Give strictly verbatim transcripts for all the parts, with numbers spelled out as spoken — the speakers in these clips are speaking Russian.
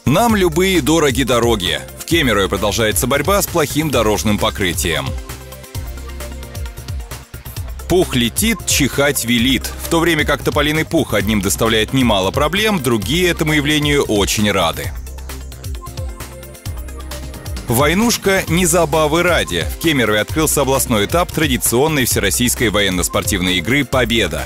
Нам любые дороги дороги. В Кемерово продолжается борьба с плохим дорожным покрытием. Пух летит, чихать велит. В то время как тополиный пух одним доставляет немало проблем, другие этому явлению очень рады. Войнушка не забавы ради. В Кемерове открылся областной этап традиционной всероссийской военно-спортивной игры «Победа».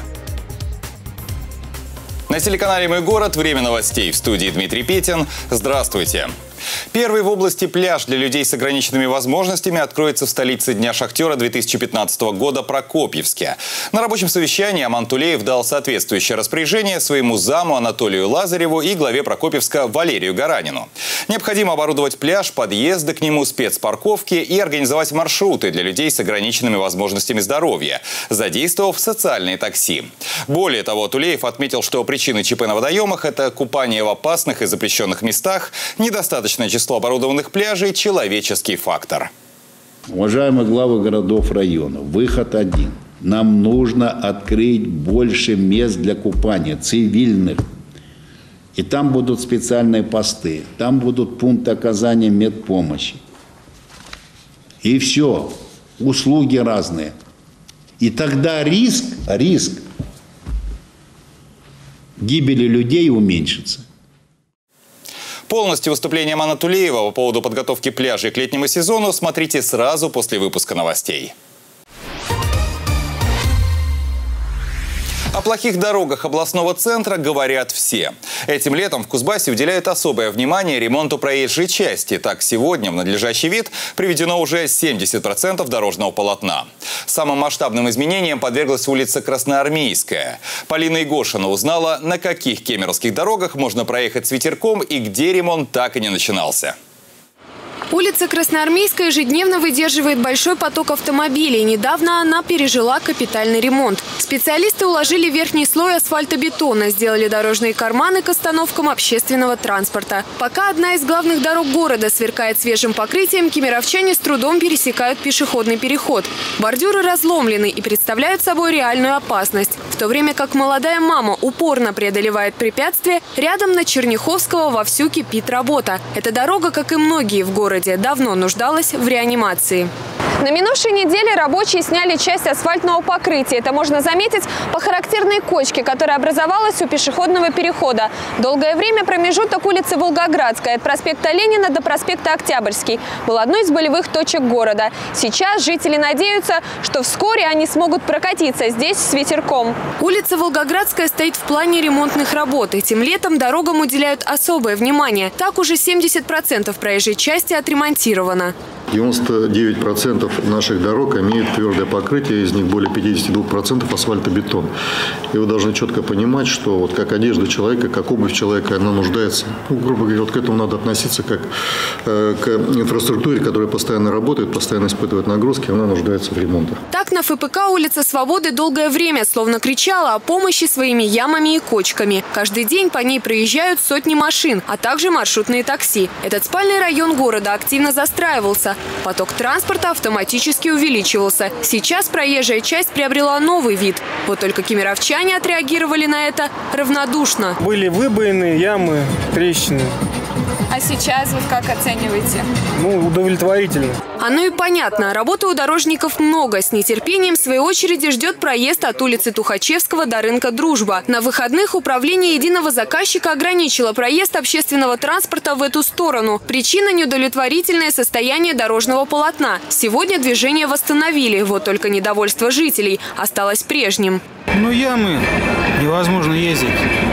На телеканале «Мой город» время новостей. В студии Дмитрий Петин. Здравствуйте. Первый в области пляж для людей с ограниченными возможностями откроется в столице Дня шахтера две тысячи пятнадцатого года Прокопьевске. На рабочем совещании Аман Тулеев дал соответствующее распоряжение своему заму Анатолию Лазареву и главе Прокопьевска Валерию Гаранину. Необходимо оборудовать пляж, подъезды к нему, спецпарковки и организовать маршруты для людей с ограниченными возможностями здоровья, задействовав социальные такси. Более того, Тулеев отметил, что причины ЧП на водоемах – это купание в опасных и запрещенных местах, недостаточное число оборудованных пляжей, человеческий фактор. Уважаемые главы городов, районов, выход один. Нам нужно открыть больше мест для купания, цивильных. И там будут специальные посты, там будут пункты оказания медпомощи. И все. Услуги разные. И тогда риск, риск гибели людей уменьшится. Полностью выступление Амана Тулеева по поводу подготовки пляжей к летнему сезону смотрите сразу после выпуска новостей. О плохих дорогах областного центра говорят все. Этим летом в Кузбассе уделяют особое внимание ремонту проезжей части. Так, сегодня в надлежащий вид приведено уже семьдесят процентов дорожного полотна. Самым масштабным изменениям подверглась улица Красноармейская. Полина Игошина узнала, на каких кемеровских дорогах можно проехать с ветерком и где ремонт так и не начинался. Улица Красноармейская ежедневно выдерживает большой поток автомобилей. Недавно она пережила капитальный ремонт. Специалисты уложили верхний слой асфальтобетона, сделали дорожные карманы к остановкам общественного транспорта. Пока одна из главных дорог города сверкает свежим покрытием, кемеровчане с трудом пересекают пешеходный переход. Бордюры разломлены и представляют собой реальную опасность. В то время как молодая мама упорно преодолевает препятствия, рядом на Черняховского вовсю кипит работа. Эта дорога, как и многие в городе, давно нуждалась в реанимации. На минувшей неделе рабочие сняли часть асфальтного покрытия. Это можно заметить по характерной кочке, которая образовалась у пешеходного перехода. Долгое время промежуток улицы Волгоградская от проспекта Ленина до проспекта Октябрьский был одной из болевых точек города. Сейчас жители надеются, что вскоре они смогут прокатиться здесь с ветерком. Улица Волгоградская стоит в плане ремонтных работ. Этим летом дорогам уделяют особое внимание. Так уже семьдесят процентов проезжей части отремонтировано. девяносто девять процентов наших дорог имеют твердое покрытие, из них более пятидесяти двух процентов асфальтобетон. И вы должны четко понимать, что вот как одежда человека, как обувь человека, она нуждается. Ну, грубо говоря, вот к этому надо относиться как э, к инфраструктуре, которая постоянно работает, постоянно испытывает нагрузки, она нуждается в ремонтах. Так на ФПК улица Свободы долгое время словно кричала о помощи своими ямами и кочками. Каждый день по ней проезжают сотни машин, а также маршрутные такси. Этот спальный район города активно застраивался. Поток транспорта автоматически увеличивался. Сейчас проезжая часть приобрела новый вид. Вот только кемеровчане отреагировали на это равнодушно. Были выбоины, ямы, трещины. А сейчас вы как оцениваете? Ну, удовлетворительно. Оно и понятно. Работы у дорожников много. С нетерпением в своей очереди ждет проезд от улицы Тухачевского до рынка Дружба. На выходных управление единого заказчика ограничило проезд общественного транспорта в эту сторону. Причина – неудовлетворительное состояние дорожного полотна. Сегодня движение восстановили. Вот только недовольство жителей осталось прежним. Ну, ямы, невозможно ездить.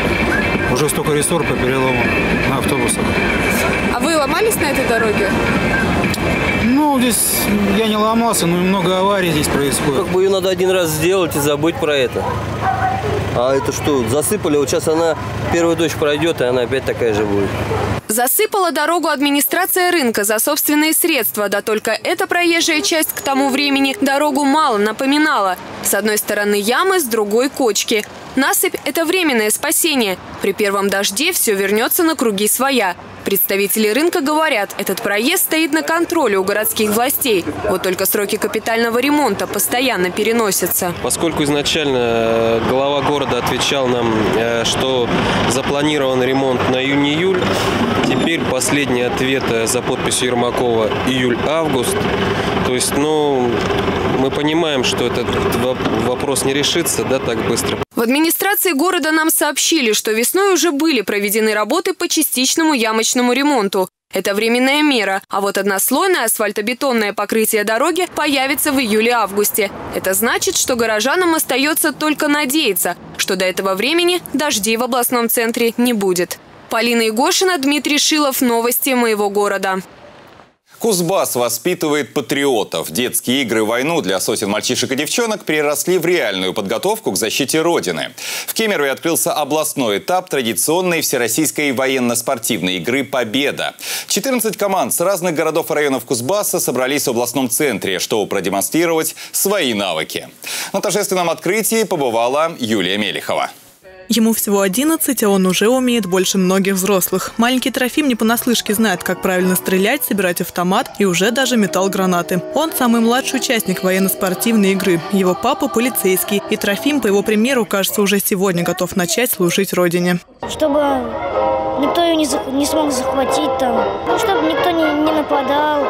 Уже столько рессор по перелому на автобусах. А вы ломались на этой дороге? Ну, здесь я не ломался, но и много аварий здесь происходит. Как бы ее надо один раз сделать и забыть про это. А это что, засыпали? Вот сейчас она, первая дождь пройдет, и она опять такая же будет. Засыпала дорогу администрация рынка за собственные средства. Да только эта проезжая часть к тому времени дорогу мало напоминала. С одной стороны ямы, с другой кочки. Насыпь – это временное спасение. При первом дожде все вернется на круги своя. Представители рынка говорят, этот проезд стоит на контроле у городских властей. Вот только сроки капитального ремонта постоянно переносятся. Поскольку изначально глава города отвечал нам, что запланирован ремонт на июнь-июль, теперь последний ответ за подписью Ермакова июль-август. То есть, ну, мы понимаем, что этот вопрос не решится, да, так быстро. В администрации города нам сообщили, что весной уже были проведены работы по частичному ямочному ремонту. Это временная мера, а вот однослойное асфальтобетонное покрытие дороги появится в июле-августе. Это значит, что горожанам остается только надеяться, что до этого времени дождей в областном центре не будет. Полина Егошина, Дмитрий Шилов. Новости моего города. Кузбасс воспитывает патриотов. Детские игры в войну для сотен мальчишек и девчонок переросли в реальную подготовку к защите Родины. В Кемерове открылся областной этап традиционной всероссийской военно-спортивной игры «Победа». четырнадцать команд с разных городов и районов Кузбасса собрались в областном центре, чтобы продемонстрировать свои навыки. На торжественном открытии побывала Юлия Мелихова. Ему всего одиннадцать, а он уже умеет больше многих взрослых. Маленький Трофим не понаслышке знает, как правильно стрелять, собирать автомат и уже даже метал гранаты. Он самый младший участник военно-спортивной игры. Его папа полицейский. И Трофим, по его примеру, кажется, уже сегодня готов начать служить Родине. Чтобы никто ее не, за... не смог захватить там, ну, чтобы никто не, не нападал,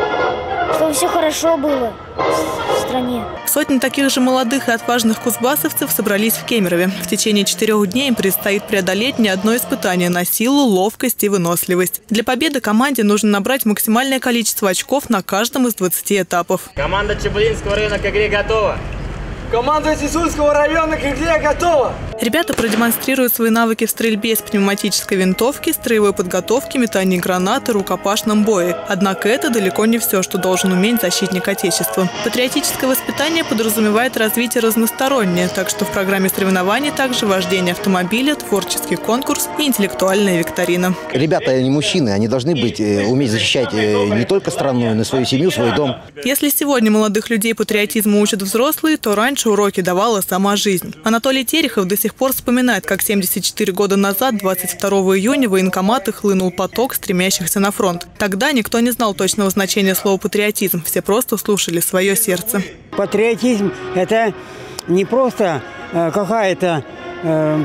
чтобы все хорошо было в стране. Сотни таких же молодых и отважных кузбассовцев собрались в Кемерове. В течение четырех дней им предстоит преодолеть не одно испытание на силу, ловкость и выносливость. Для победы команде нужно набрать максимальное количество очков на каждом из двадцати этапов. Команда Чебылинского района к игре готова. Команда Сисульского района к игре готова. Ребята продемонстрируют свои навыки в стрельбе с пневматической винтовки, строевой подготовке, метании гранаты, рукопашном бое. Однако это далеко не все, что должен уметь защитник Отечества. Патриотическое воспитание подразумевает развитие разностороннее, так что в программе соревнований также вождение автомобиля, творческий конкурс и интеллектуальная викторина. Ребята не мужчины, они должны быть, уметь защищать не только страну, но и свою семью, свой дом. Если сегодня молодых людей патриотизму учат взрослые, то раньше уроки давала сама жизнь. Анатолий Терехов до сих пор вспоминает, как семьдесят четыре года назад, двадцать второго июня, в военкоматы хлынул поток стремящихся на фронт. Тогда никто не знал точного значения слова «патриотизм». Все просто слушали свое сердце. Патриотизм – это не просто э, какая-то э,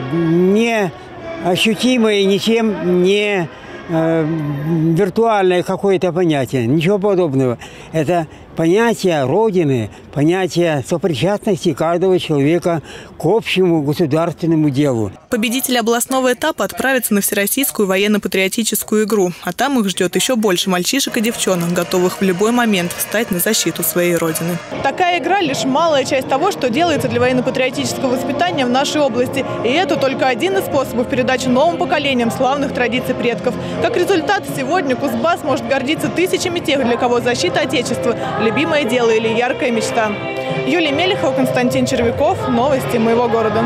неощутимая, ничем не э, виртуальное какое-то понятие. Ничего подобного. Это понятие Родины, понятие сопричастности каждого человека к общему государственному делу. Победители областного этапа отправятся на всероссийскую военно-патриотическую игру. А там их ждет еще больше мальчишек и девчонок, готовых в любой момент встать на защиту своей Родины. Такая игра – лишь малая часть того, что делается для военно-патриотического воспитания в нашей области. И это только один из способов передачи новым поколениям славных традиций предков. Как результат, сегодня Кузбасс может гордиться тысячами тех, для кого защита Отечества – любимое дело или яркая мечта. Юлия Мелихова, Константин Червяков. Новости моего города.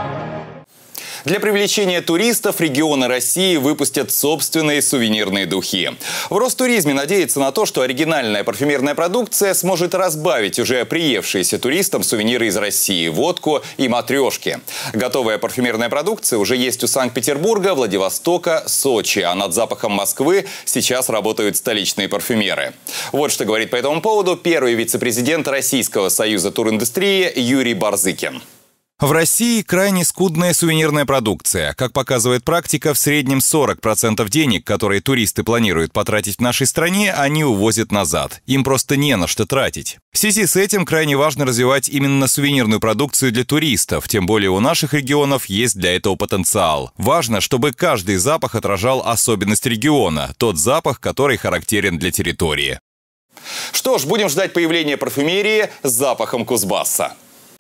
Для привлечения туристов регионы России выпустят собственные сувенирные духи. В Ростуризме надеется на то, что оригинальная парфюмерная продукция сможет разбавить уже приевшиеся туристам сувениры из России – водку и матрешки. Готовая парфюмерная продукция уже есть у Санкт-Петербурга, Владивостока, Сочи. А над запахом Москвы сейчас работают столичные парфюмеры. Вот что говорит по этому поводу первый вице-президент Российского союза туриндустрии Юрий Барзыкин. В России крайне скудная сувенирная продукция. Как показывает практика, в среднем сорок процентов денег, которые туристы планируют потратить в нашей стране, они увозят назад. Им просто не на что тратить. В связи с этим крайне важно развивать именно сувенирную продукцию для туристов. Тем более у наших регионов есть для этого потенциал. Важно, чтобы каждый запах отражал особенность региона. Тот запах, который характерен для территории. Что ж, будем ждать появления парфюмерии с запахом Кузбасса.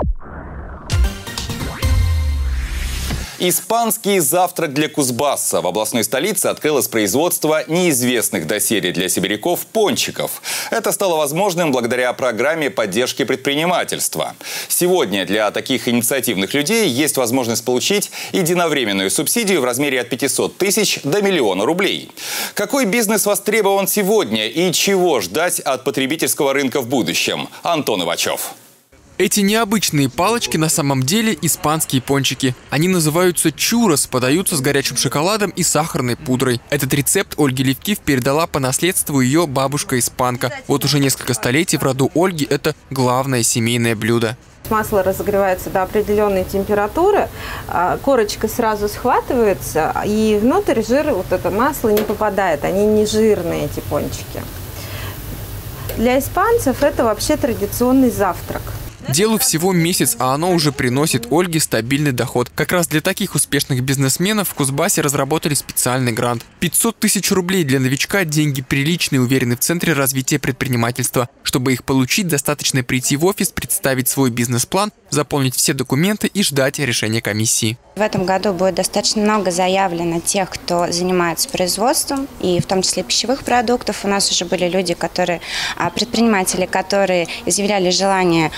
Испанский завтрак для Кузбасса. В областной столице открылось производство неизвестных доселе для сибиряков пончиков. Это стало возможным благодаря программе поддержки предпринимательства. Сегодня для таких инициативных людей есть возможность получить единовременную субсидию в размере от пятисот тысяч до миллиона рублей. Какой бизнес востребован сегодня и чего ждать от потребительского рынка в будущем? Антон Ивачев. Эти необычные палочки на самом деле испанские пончики. Они называются чуррос, подаются с горячим шоколадом и сахарной пудрой. Этот рецепт Ольге Левкив передала по наследству ее бабушка-испанка. Вот уже несколько столетий в роду Ольги это главное семейное блюдо. Масло разогревается до определенной температуры, корочка сразу схватывается, и внутрь жир, вот это масло не попадает, они не жирные, эти пончики. Для испанцев это вообще традиционный завтрак. Делу всего месяц, а оно уже приносит Ольге стабильный доход. Как раз для таких успешных бизнесменов в Кузбассе разработали специальный грант. пятьсот тысяч рублей для новичка – деньги приличные, уверены в Центре развития предпринимательства. Чтобы их получить, достаточно прийти в офис, представить свой бизнес-план, заполнить все документы и ждать решения комиссии. В этом году будет достаточно много заявлено тех, кто занимается производством, и в том числе пищевых продуктов. У нас уже были люди, которые, предприниматели, которые изъявляли желание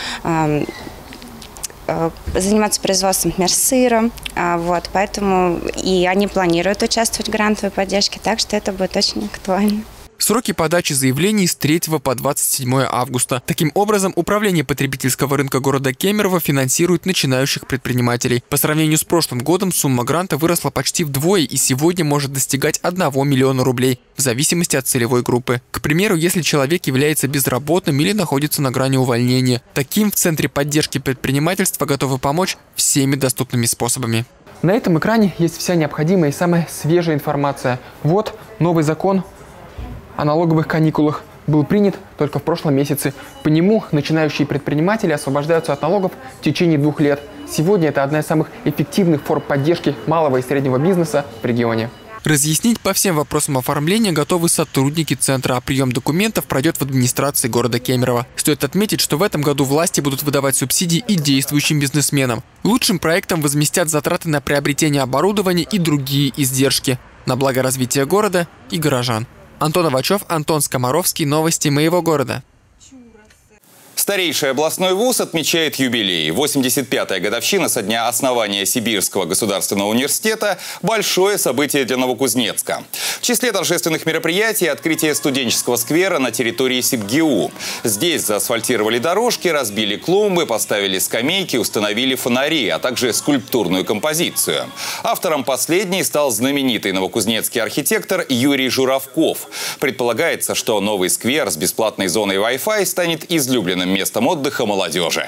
заниматься производством, например, сыра. Вот, поэтому и они планируют участвовать в грантовой поддержке, так что это будет очень актуально. Сроки подачи заявлений с третьего по двадцать седьмое августа. Таким образом, Управление потребительского рынка города Кемерово финансирует начинающих предпринимателей. По сравнению с прошлым годом сумма гранта выросла почти вдвое и сегодня может достигать одного миллиона рублей, в зависимости от целевой группы. К примеру, если человек является безработным или находится на грани увольнения. Таким в Центре поддержки предпринимательства готовы помочь всеми доступными способами. На этом экране есть вся необходимая и самая свежая информация. Вот новый закон о налоговых каникулах был принят только в прошлом месяце. По нему начинающие предприниматели освобождаются от налогов в течение двух лет. Сегодня это одна из самых эффективных форм поддержки малого и среднего бизнеса в регионе. Разъяснить по всем вопросам оформления готовы сотрудники Центра, а прием документов пройдет в администрации города Кемерово. Стоит отметить, что в этом году власти будут выдавать субсидии и действующим бизнесменам. Лучшим проектам возместят затраты на приобретение оборудования и другие издержки на благо развития города и горожан. Антон Авачев, Антон Скоморовский. Новости моего города. Старейший областной вуз отмечает юбилей. восемьдесят пятая годовщина со дня основания Сибирского государственного университета – большое событие для Новокузнецка. В числе торжественных мероприятий – открытие студенческого сквера на территории СибГУ. Здесь заасфальтировали дорожки, разбили клумбы, поставили скамейки, установили фонари, а также скульптурную композицию. Автором последней стал знаменитый новокузнецкий архитектор Юрий Журавков. Предполагается, что новый сквер с бесплатной зоной Wi-Fi станет излюбленным местом отдыха молодежи.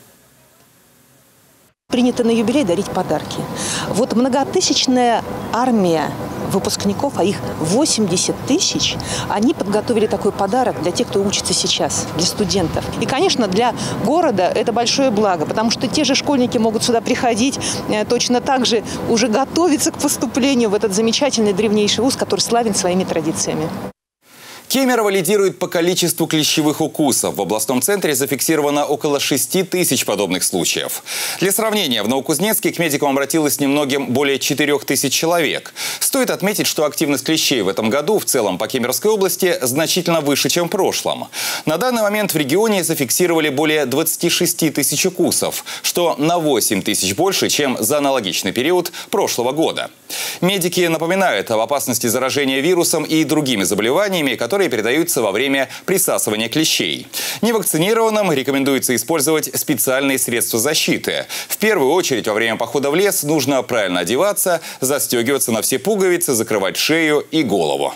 Принято на юбилей дарить подарки. Вот многотысячная армия выпускников, а их восемьдесят тысяч, они подготовили такой подарок для тех, кто учится сейчас, для студентов. И, конечно, для города это большое благо, потому что те же школьники могут сюда приходить, точно так же уже готовиться к поступлению в этот замечательный древнейший вуз, который славен своими традициями. Кемерово лидирует по количеству клещевых укусов. В областном центре зафиксировано около шести тысяч подобных случаев. Для сравнения, в Новокузнецке к медикам обратилось немногим более четырёх тысяч человек. Стоит отметить, что активность клещей в этом году в целом по Кемеровской области значительно выше, чем в прошлом. На данный момент в регионе зафиксировали более двадцати шести тысяч укусов, что на восемь тысяч больше, чем за аналогичный период прошлого года. Медики напоминают об опасности заражения вирусом и другими заболеваниями, которые которые передаются во время присасывания клещей. Невакцинированным рекомендуется использовать специальные средства защиты. В первую очередь во время похода в лес нужно правильно одеваться, застегиваться на все пуговицы, закрывать шею и голову.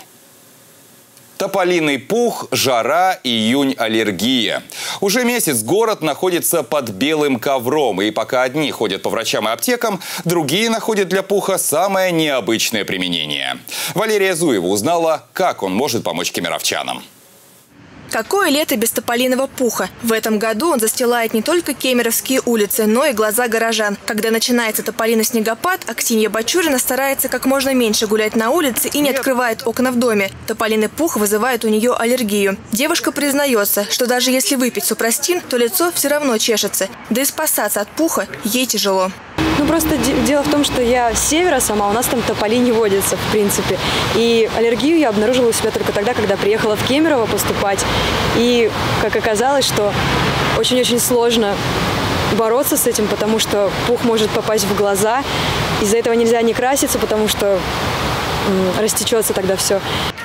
Тополиный пух, жара, июнь, аллергия. Уже месяц город находится под белым ковром. И пока одни ходят по врачам и аптекам, другие находят для пуха самое необычное применение. Валерия Зуева узнала, как он может помочь кемеровчанам. Какое лето без тополиного пуха? В этом году он застилает не только кемеровские улицы, но и глаза горожан. Когда начинается тополиный снегопад, Аксинья Бачурина старается как можно меньше гулять на улице и не открывает окна в доме. Тополиный пух вызывает у нее аллергию. Девушка признается, что даже если выпить супрастин, то лицо все равно чешется. Да и спасаться от пуха ей тяжело. Ну, просто дело в том, что я с севера сама, у нас там тополей не водится, в принципе. И аллергию я обнаружила у себя только тогда, когда приехала в Кемерово поступать. И, как оказалось, что очень-очень сложно бороться с этим, потому что пух может попасть в глаза. Из-за этого нельзя не краситься, потому что растечется тогда все.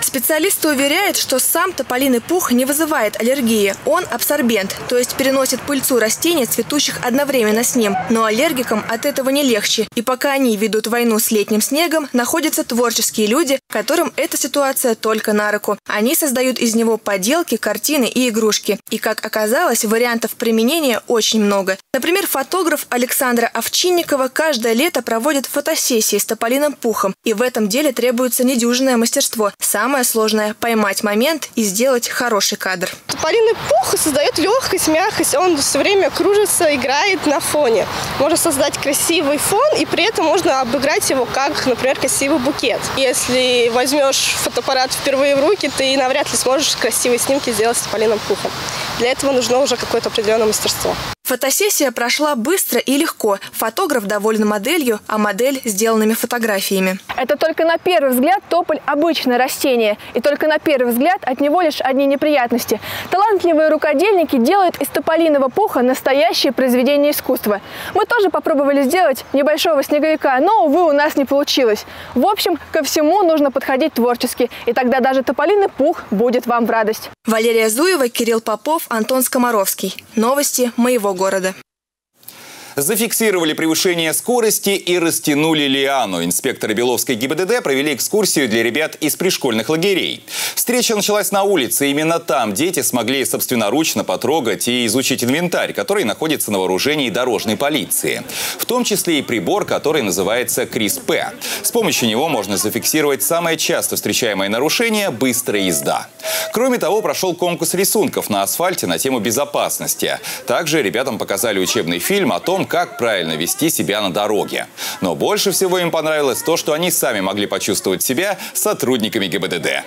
Специалисты уверяют, что сам тополиный пух не вызывает аллергии. Он абсорбент, то есть переносит пыльцу растений, цветущих одновременно с ним. Но аллергикам от этого не легче. И пока они ведут войну с летним снегом, находятся творческие люди, которым эта ситуация только на руку. Они создают из него поделки, картины и игрушки. И, как оказалось, вариантов применения очень много. Например, фотограф Александра Овчинникова каждое лето проводит фотосессии с тополиным пухом. И в этом деле требуется недюжинное мастерство. Самое сложное – поймать момент и сделать хороший кадр. Тополиный пух создает легкость, мягкость. Он все время кружится, играет на фоне. Можно создать красивый фон, и при этом можно обыграть его как, например, красивый букет. Если возьмешь фотоаппарат впервые в руки, ты навряд ли сможешь красивые снимки сделать с тополиным пухом. Для этого нужно уже какое-то определенное мастерство. Фотосессия прошла быстро и легко. Фотограф доволен моделью, а модель – сделанными фотографиями. Это только на первый взгляд тополь – обычное растение. И только на первый взгляд от него лишь одни неприятности. Талантливые рукодельники делают из тополиного пуха настоящее произведение искусства. Мы тоже попробовали сделать небольшого снеговика, но, увы, у нас не получилось. В общем, ко всему нужно подходить творчески. И тогда даже тополиный пух будет вам в радость. Валерия Зуева, Кирилл Попов, Антон Скоморовский. Новости моего города. Зафиксировали превышение скорости и растянули лиану. Инспекторы Беловской ГИБДД провели экскурсию для ребят из пришкольных лагерей. Встреча началась на улице. Именно там дети смогли собственноручно потрогать и изучить инвентарь, который находится на вооружении дорожной полиции. В том числе и прибор, который называется КРИС-П. С помощью него можно зафиксировать самое часто встречаемое нарушение – быстрая езда. Кроме того, прошел конкурс рисунков на асфальте на тему безопасности. Также ребятам показали учебный фильм о том, как правильно вести себя на дороге. Но больше всего им понравилось то, что они сами могли почувствовать себя сотрудниками ГИБДД.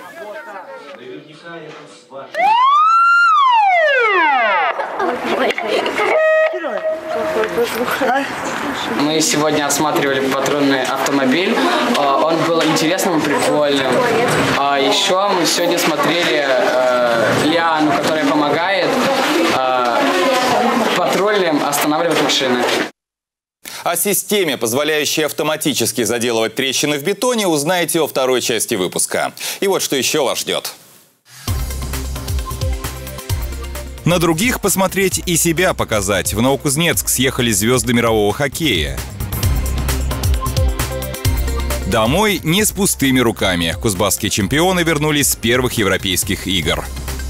Мы сегодня осматривали патрульный автомобиль. Он был интересным, прикольным. А еще мы сегодня смотрели э, лиану, которая помогает э, патрульным останавливать машины. О системе, позволяющей автоматически заделывать трещины в бетоне, узнаете во второй части выпуска. И вот что еще вас ждет. На других посмотреть и себя показать. В Новокузнецк съехали звезды мирового хоккея. Домой не с пустыми руками. Кузбасские чемпионы вернулись с первых европейских игр.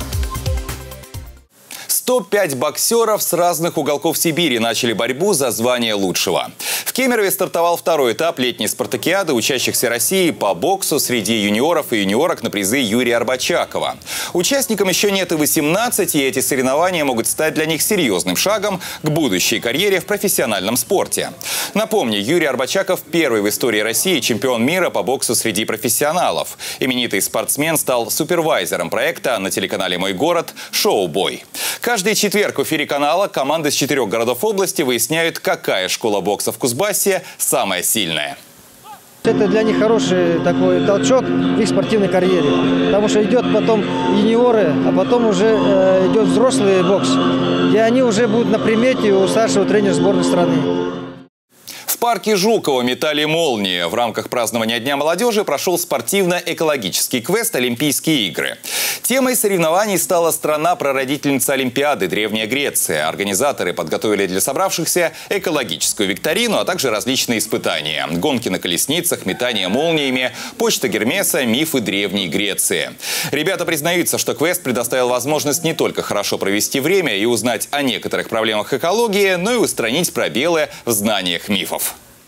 сто пять боксеров с разных уголков Сибири начали борьбу за звание лучшего. В Кемерове стартовал второй этап летней спартакиады учащихся России по боксу среди юниоров и юниорок на призы Юрия Арбачакова. Участникам еще нет и восемнадцати, и эти соревнования могут стать для них серьезным шагом к будущей карьере в профессиональном спорте. Напомню, Юрий Арбачаков – первый в истории России чемпион мира по боксу среди профессионалов. Именитый спортсмен стал супервайзером проекта на телеканале «Мой город» «Шоу-бой». Каждый четверг в эфире канала команды с четырех городов области выясняют, какая школа бокса в Кузбассе самая сильная. Это для них хороший такой толчок в их спортивной карьере, потому что идет потом юниоры, а потом уже э, идет взрослый бокс, и они уже будут на примете у старшего тренера сборной страны. В парке Жукова метали молнии. В рамках празднования Дня молодежи прошел спортивно-экологический квест «Олимпийские игры». Темой соревнований стала страна-прародительница Олимпиады – Древняя Греция. Организаторы подготовили для собравшихся экологическую викторину, а также различные испытания. Гонки на колесницах, метание молниями, почта Гермеса, мифы Древней Греции. Ребята признаются, что квест предоставил возможность не только хорошо провести время и узнать о некоторых проблемах экологии, но и устранить пробелы в знаниях мифов.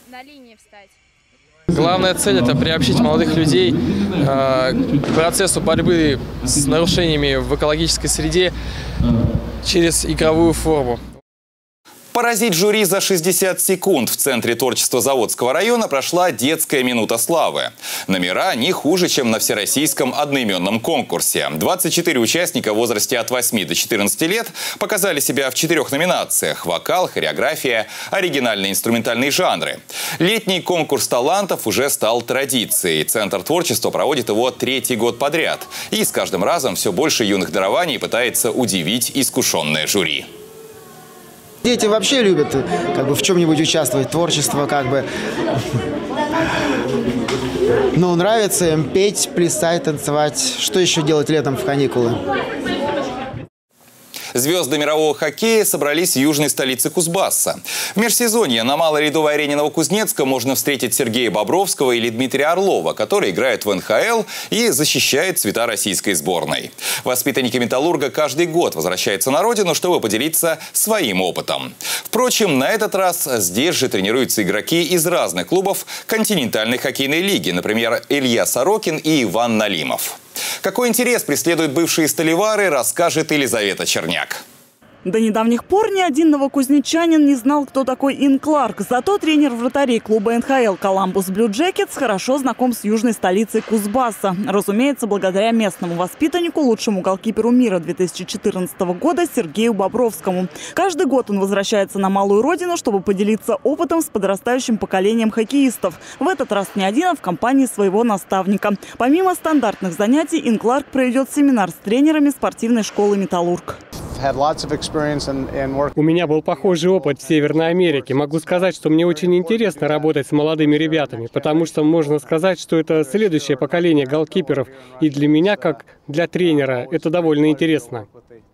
Главная цель – это приобщить молодых людей э, к процессу борьбы с нарушениями в экологической среде через игровую форму. Поразить жюри за шестьдесят секунд. В Центре творчества Заводского района прошла детская минута славы. Номера не хуже, чем на всероссийском одноименном конкурсе. двадцать четыре участника в возрасте от восьми до четырнадцати лет показали себя в четырех номинациях – вокал, хореография, оригинальные инструментальные жанры. Летний конкурс талантов уже стал традицией. Центр творчества проводит его третий год подряд. И с каждым разом все больше юных дарований пытается удивить искушенное жюри. Дети вообще любят как бы в чем-нибудь участвовать, творчество как бы. Ну, нравится им петь, плясать, танцевать. Что еще делать летом в каникулы? Звезды мирового хоккея собрались в южной столице Кузбасса. В межсезонье на малорядовой арене Новокузнецка можно встретить Сергея Бобровского или Дмитрия Орлова, которые играют в эн ха эл и защищают цвета российской сборной. Воспитанники «Металлурга» каждый год возвращаются на родину, чтобы поделиться своим опытом. Впрочем, на этот раз здесь же тренируются игроки из разных клубов континентальной хоккейной лиги, например, Илья Сорокин и Иван Налимов. Какой интерес преследуют бывшие сталевары, расскажет Елизавета Черняк. До недавних пор ни один новокузнечанин не знал, кто такой Ин Кларк. Зато тренер вратарей клуба эн ха эл «Коламбус Блю Джекетс» хорошо знаком с южной столицей Кузбасса. Разумеется, благодаря местному воспитаннику, лучшему голкиперу мира две тысячи четырнадцатого года Сергею Бобровскому. Каждый год он возвращается на малую родину, чтобы поделиться опытом с подрастающим поколением хоккеистов. В этот раз не один, а в компании своего наставника. Помимо стандартных занятий, Ин Кларк проведет семинар с тренерами спортивной школы «Металлург». У меня был похожий опыт в Северной Америке. Могу сказать, что мне очень интересно работать с молодыми ребятами, потому что можно сказать, что это следующее поколение голкиперов. И для меня, как для тренера, это довольно интересно.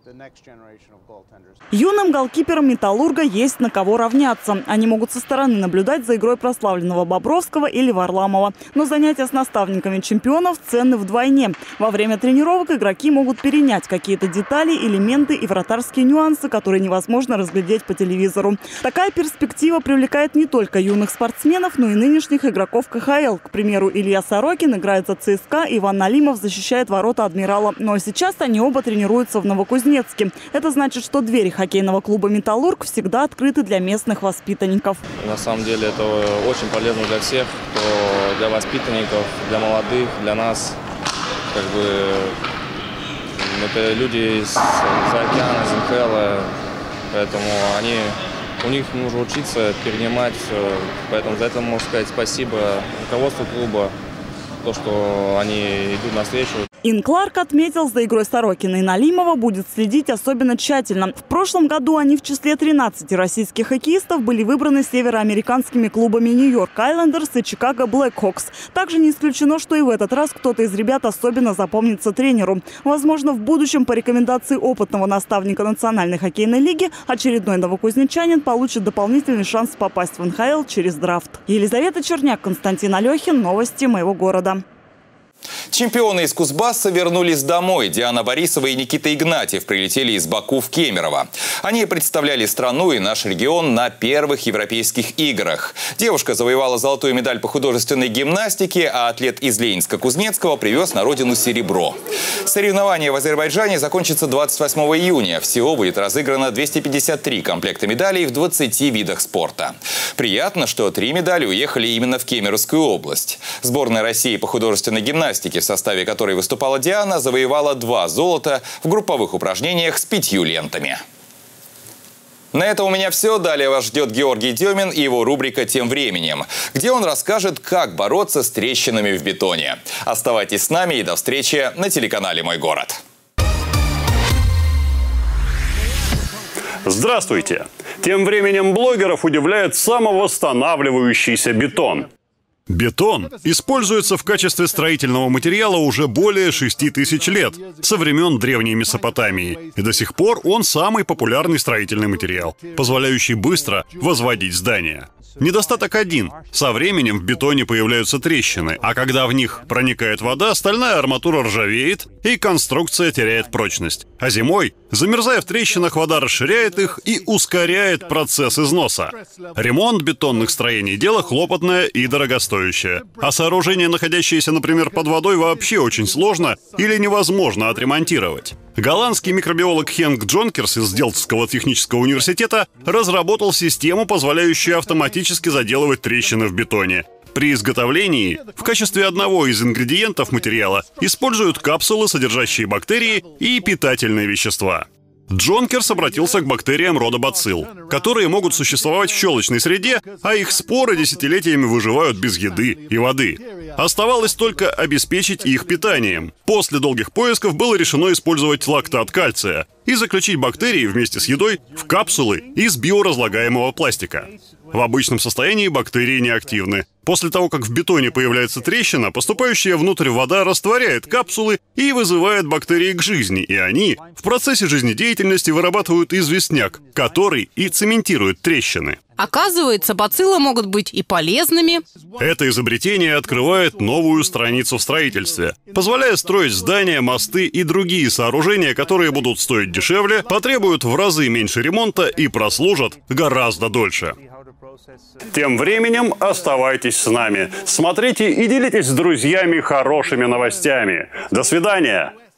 Юным голкиперам «Металлурга» есть на кого равняться. Они могут со стороны наблюдать за игрой прославленного Бобровского или Варламова. Но занятия с наставниками чемпионов ценны вдвойне. Во время тренировок игроки могут перенять какие-то детали, элементы и вратарские нюансы, которые невозможно разглядеть по телевизору. Такая перспектива привлекает не только юных спортсменов, но и нынешних игроков ка ха эл. К примеру, Илья Сорокин играет за цэ эс ка, Иван Налимов защищает ворота «Адмирала». Но сейчас они оба тренируются в Новокузнецке. Это значит, что двери хоккейного клуба «Металлург» всегда открыты для местных воспитанников. На самом деле это очень полезно для всех, для воспитанников, для молодых, для нас. Как бы это люди из океана, из эн ха эл, поэтому они, у них нужно учиться, перенимать все. Поэтому за это можно сказать спасибо руководству клуба, то, что они идут навстречу. Ин Кларк отметил, за игрой Сорокина и Налимова будет следить особенно тщательно. В прошлом году они в числе тринадцати российских хоккеистов были выбраны североамериканскими клубами Нью-Йорк Айлендерс и Чикаго Блэкхокс. Также не исключено, что и в этот раз кто-то из ребят особенно запомнится тренеру. Возможно, в будущем по рекомендации опытного наставника Национальной хоккейной лиги очередной новокузнечанин получит дополнительный шанс попасть в эн ха эл через драфт. Елизавета Черняк, Константин Алехин. Новости моего города. Чемпионы из Кузбасса вернулись домой. Диана Борисова и Никита Игнатьев прилетели из Баку в Кемерово. Они представляли страну и наш регион на первых европейских играх. Девушка завоевала золотую медаль по художественной гимнастике, а атлет из Ленинска-Кузнецкого привез на родину серебро. Соревнования в Азербайджане закончатся двадцать восьмого июня. Всего будет разыграно двести пятьдесят три комплекта медалей в двадцати видах спорта. Приятно, что три медали уехали именно в Кемеровскую область. Сборная России по художественной гимнастике, в составе которой выступала Диана, завоевала два золота в групповых упражнениях с пятью лентами. На этом у меня все. Далее вас ждет Георгий Демин и его рубрика «Тем временем», где он расскажет, как бороться с трещинами в бетоне. Оставайтесь с нами и до встречи на телеканале «Мой город». Здравствуйте! Тем временем блогеров удивляет самовосстанавливающийся бетон. Бетон используется в качестве строительного материала уже более шести тысяч лет, со времен Древней Месопотамии. И до сих пор он самый популярный строительный материал, позволяющий быстро возводить здания. Недостаток один. Со временем в бетоне появляются трещины, а когда в них проникает вода, стальная арматура ржавеет и конструкция теряет прочность. А зимой, замерзая в трещинах, вода расширяет их и ускоряет процесс износа. Ремонт бетонных строений – дело хлопотное и дорогостоящее. А сооружения, находящиеся, например, под водой, вообще очень сложно или невозможно отремонтировать. Голландский микробиолог Хенк Джонкерс из Делфтского технического университета разработал систему, позволяющую автоматически заделывать трещины в бетоне. При изготовлении в качестве одного из ингредиентов материала используют капсулы, содержащие бактерии и питательные вещества. Джонкерс обратился к бактериям рода бацилл, которые могут существовать в щелочной среде, а их споры десятилетиями выживают без еды и воды. Оставалось только обеспечить их питанием. После долгих поисков было решено использовать лактат кальция и заключить бактерии вместе с едой в капсулы из биоразлагаемого пластика. В обычном состоянии бактерии неактивны. После того, как в бетоне появляется трещина, поступающая внутрь вода растворяет капсулы и вызывает бактерии к жизни, и они в процессе жизнедеятельности вырабатывают известняк, который и цементирует трещины. Оказывается, бациллы могут быть и полезными. Это изобретение открывает новую страницу в строительстве, позволяя строить здания, мосты и другие сооружения, которые будут стоить дешевле, потребуют в разы меньше ремонта и прослужат гораздо дольше. Тем временем оставайтесь с нами. Смотрите и делитесь с друзьями хорошими новостями. До свидания!